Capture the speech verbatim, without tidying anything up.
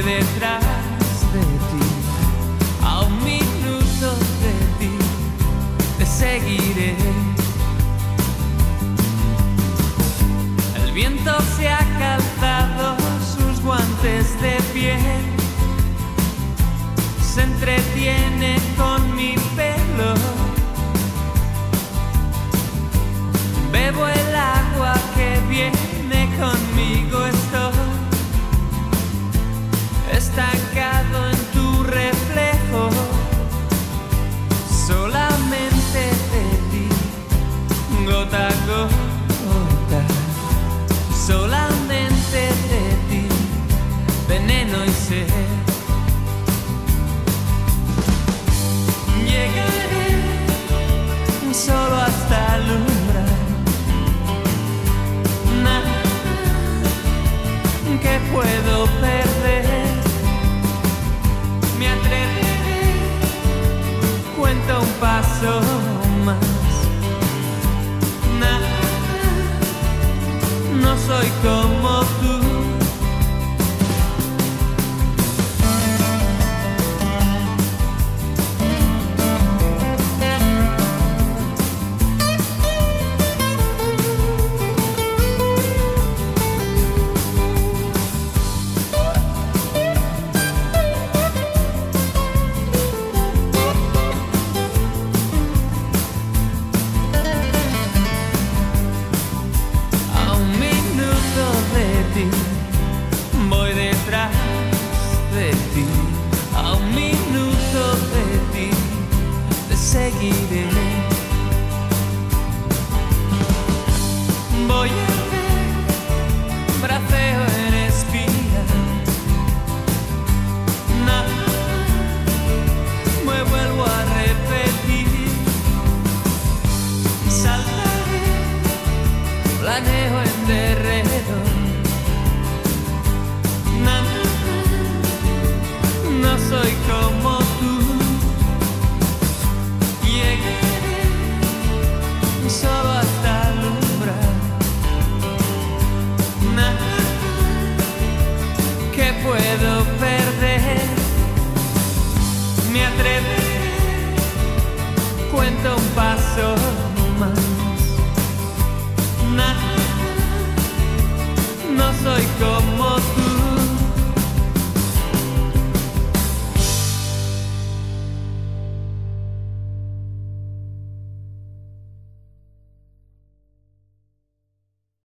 detrás de ti, a un minuto de ti, te seguiré. El viento se ha calzado sus guantes de piel, se entretiene con mi pelo. Bebo el agua que viene conmigo, estoy estancado en tu reflejo. Solamente de ti, gota a gota. Solamente de ti, veneno y sed. Llegaré solo hasta alumbrar. Nada que puedo perder. Me atreveré, cuento un paso más. Nada, no soy como tú. Voy detrás de ti, a un minuto de ti, te seguiré. Voy a ver, braceo en espía. Nada, me vuelvo a repetir. Saltaré, planeo en derredor. No soy como tú. Llegaré solo hasta alumbrar. Nada